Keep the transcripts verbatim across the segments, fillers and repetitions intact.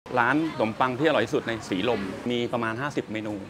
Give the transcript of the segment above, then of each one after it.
ร้านขนมปังที่อร่อยที่สุดในสีลมมีประมาณห้าสิบเมนู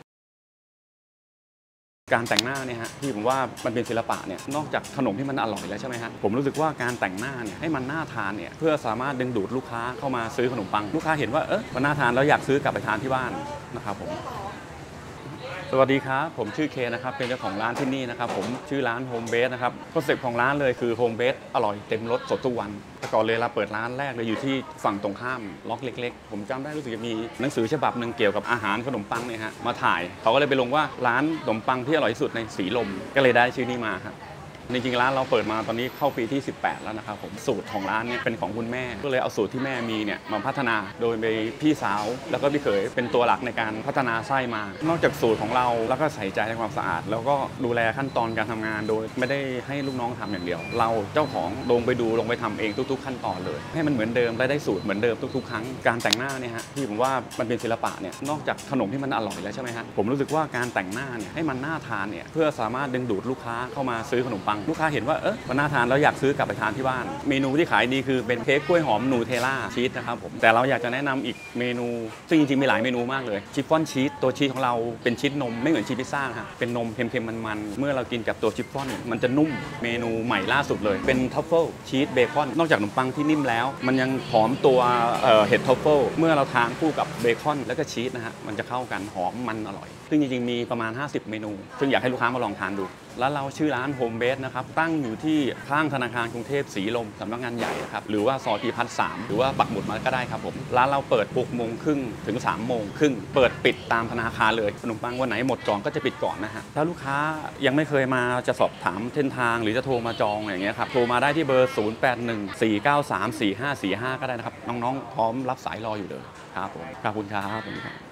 การแต่งหน้าเนี่ยฮะที่ผมว่ามันเป็นศิลปะเนี่ยนอกจากขนมที่มันอร่อยแล้วใช่ไหมฮะผมรู้สึกว่าการแต่งหน้าเนี่ยให้มันน่าทานเนี่ยเพื่อสามารถดึงดูดลูกค้าเข้ามาซื้อขนมปังลูกค้าเห็นว่าเออมันน่าทานแล้วอยากซื้อกลับไปทานที่บ้านนะครับผมสวัสดีครับผมชื่อเคนะครับเป็นเจ้าของร้านที่นี่นะครับผมชื่อร้านโฮมเบสนะครับคอนเซ็ปต์ของร้านเลยคือโฮมเบสอร่อยเต็มรสสดทุกวันแต่ก่อนเลยเราเปิดร้านแรกเลยอยู่ที่ฝั่งตรงข้ามล็อกเล็กๆผมจำได้รู้สึกจะมีหนังสือฉบับหนึ่งเกี่ยวกับอาหารขนมปังเนี่ยฮะมาถ่ายเขาก็เลยไปลงว่าร้านขนมปังที่อร่อยที่สุดในสีลมก็เลยได้ชื่อนี้มาครับจริงๆร้านเราเปิดมาตอนนี้เข้าปีที่สิบแปดแล้วนะครับผมสูตรของร้านเนี่ยเป็นของคุณแม่ก็เลยเอาสูตรที่แม่มีเนี่ยมาพัฒนาโดยมีพี่สาวแล้วก็พี่เขยเป็นตัวหลักในการพัฒนาไส้มานอกจากสูตรของเราแล้วก็ใส่ใจในความสะอาดแล้วก็ดูแลขั้นตอนการทำงานโดยไม่ได้ให้ลูกน้องทำอย่างเดียว เราเจ้าของลงไปดูลงไปทำเองทุกๆขั้นตอนเลยให้มันเหมือนเดิมและได้สูตรเหมือนเดิมทุกๆครั้งการแต่งหน้าเนี่ยฮะที่ผมว่ามันเป็นศิลปะเนี่ยนอกจากขนมที่มันอร่อยแล้วใช่ไหมฮะผมรู้สึกว่าการแต่งหน้าเนี่ยให้มันน่าทานเนี่ยเพื่อสามารถดึงดูดลูกค้าเข้ามาซื้อขนมปังลูกค้าเห็นว่าเออมันน่าทานแล้วอยากซื้อกลับไปทานที่บ้านเมนูที่ขายดีคือเป็นเค้กกล้วยหอมนูเทลล่าชีสนะครับผมแต่เราอยากจะแนะนำอีกเมนูซึ่งจริงๆมีหลายเมนูมากเลยชิฟฟ่อนชีสตัวชีสของเราเป็นชีสนมไม่เหมือนชีสพิซซ่าครับเป็นนมเค็มๆมันๆเมื่อเรากินกับตัวชิฟฟ่อนมันจะนุ่มเมนูใหม่ล่าสุดเลยเป็นทัฟเฟิลชีสเบคอนนอกจากขนมปังที่นิ่มแล้วมันยังหอมตัวเห็ดทัฟเฟิลเมื่อเราทานคู่กับเบคอนแล้วก็ชีสนะฮะมันจะเข้ากันหอมมันอร่อยซึ่งจริงๆมีประมาณห้าสิบเมนูซึ่งอยากให้ลูกค้ามาลองทานดูแล้วเราชื่อร้านโฮมเบสนะครับตั้งอยู่ที่ข้างธนาคารกรุงเทพสีลมสำนักงานใหญ่ครับหรือว่าซอยพีพัฒน์สามหรือว่าปักหมุดมาก็ได้ครับผมร้านเราเปิดหกโมงครึ่งถึงสามโมงครึ่งเปิดปิดตามธนาคารเลยขนมปังวันไหนหมดจองก็จะปิดก่อนนะฮะถ้าลูกค้ายังไม่เคยมาจะสอบถามเส้นทางหรือจะโทรมาจองอย่างเงี้ยครับโทรมาได้ที่เบอร์ศูนย์ แปด หนึ่ง สี่ เก้า สาม สี่ ห้า สี่ ห้าก็ได้นะครับน้องๆพร้อมรับสายรออยู่เลยครับผมขอบคุณครับ